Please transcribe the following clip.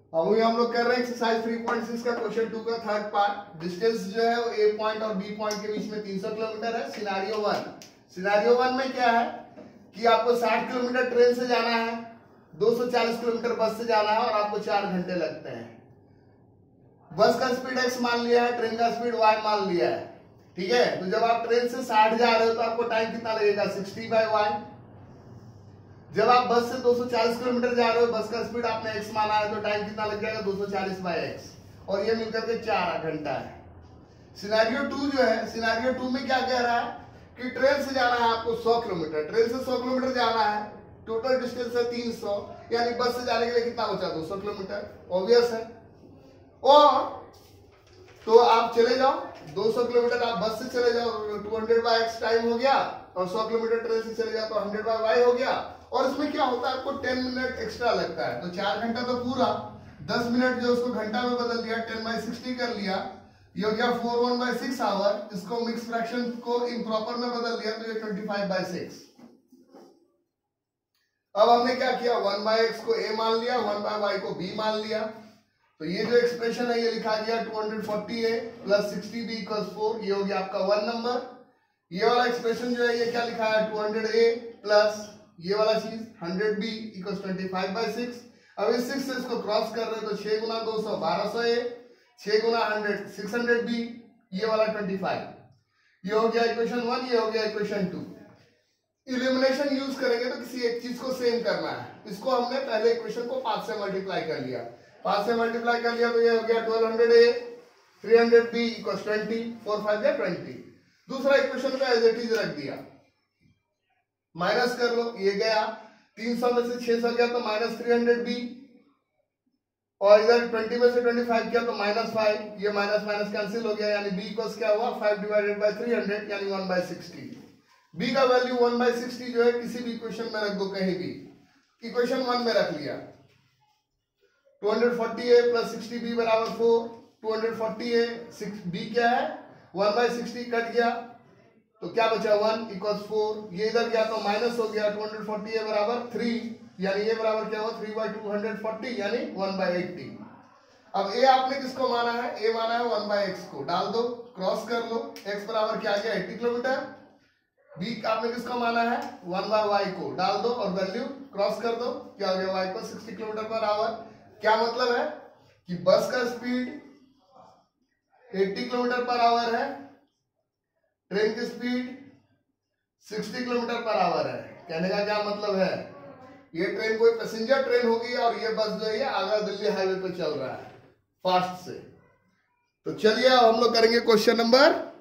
अभी हम लोग कर रहे हैं एक्सरसाइज 3.6 का क्वेश्चन 2 का थर्ड पार्ट। डिस्टेंस जो है वो ए पॉइंट और बी पॉइंट के बीच में 300 किलोमीटर है। सिनारियो वन में क्या है कि आपको 60 किलोमीटर ट्रेन से जाना है, 240 किलोमीटर बस से जाना है और आपको 4 घंटे लगते हैं। बस का स्पीड x मान लिया है, ट्रेन का स्पीड y मान लिया है। ठीक है, तो जब आप ट्रेन से 60 जा रहे हो तो आपको टाइम कितना लगेगा, 60/y। जब आप बस से 240 किलोमीटर जा रहे हो, बस का स्पीड आपने x माना है, तो टाइम कितना लग जाएगा, 240/x, और ये मिलकर के 4 घंटा है। सिनेरियो 2 जो है, सिनेरियो 2 में क्या कह रहा है कि ट्रेन से जाना है आपको 100 किलोमीटर, ट्रेन से 100 किलोमीटर जाना है, टोटल डिस्टेंस है 300, यानी बस से जाने के लिए कितना बचा, 200 किलोमीटर, ऑब्वियस है। और तो आप चले जाओ 200 किलोमीटर आप बस से चले जाओ, 200/x टाइम हो गया, और 100 किलोमीटर ट्रेन से चले जाओ तो 100/y हो गया। और इसमें क्या होता है, आपको 10 मिनट एक्स्ट्रा लगता है, तो 4 घंटा तो पूरा, 10 मिनट जो उसको घंटा में बदल दिया, 10/60 कर लिया, ये हो गया 41/6 आवर। इसको मिक्स फ्रैक्शन को इम्प्रॉपर में बदल दिया तो ये 25/6। अब हमने क्या किया, 1/x को a मान लिया, 1/y को b मान लिया, तो ये जो एक्सप्रेशन है ये लिखा गया 240a + 60b = 4, ये हो गया आपका 1 नंबर। ये वाला एक्सप्रेशन जो है ये क्या लिखा है, 200a प्लस ये वाला चीज 100b = 25/6। अब इस 6 से इसको क्रॉस कर रहे हैं तो 6 × 200 1200a, 6 × 100 600b, ये वाला 25। ये हो गया इक्वेशन 1, ये हो गया इक्वेशन 2। इलिमिनेशन यूज करेंगे तो किसी एक चीज को सेम करना है। इसको हमने पहले इक्वेशन को 5 से मल्टीप्लाई कर लिया, 5 से मल्टीप्लाई कर लिया तो ये हो गया 1200a 300b = 20, 4 5 या 20। दूसरा इक्वेशन को एज इट इज रख दिया, माइनस कर लो, ये गया 300 में से 600 गया तो -300b, और इधर 20 में से 25 किया तो -5, ये माइनस माइनस कैंसिल हो गया, यानी b इक्वल्स क्या हुआ, 5/300 यानी 1/60। b का वैल्यू 1/60 जो है किसी भी इक्वेशन में रख दो, कहीं भी। इक्वेशन 1 में रख लिया, 240a + 60b = 4, 240a 6b क्या है 1/60, कट गया तो क्या बचा 1 = 4, ये इधर गया तो माइनस हो गया, 240a = 3, यानी ये बराबर क्या हुआ 3/240 यानी 1/80। अब a आपने किसको माना है, a माना है 1/x को, डाल दो, क्रॉस कर लो, x बराबर क्या आ गया 80 किलोमीटर। b आपने किसको माना है 1/y को, डाल दो और वैल्यू क्रॉस कर दो, क्या हो गया y = 60 km/h। क्या मतलब है कि बस का स्पीड 80 km/h है, ट्रेन की स्पीड 60 km/h है। कहने का क्या मतलब है, ये ट्रेन कोई पैसेंजर ट्रेन होगी और ये बस जो है आगरा दिल्ली हाईवे पे चल रहा है फास्ट से। तो चलिए अब हम लोग करेंगे क्वेश्चन नंबर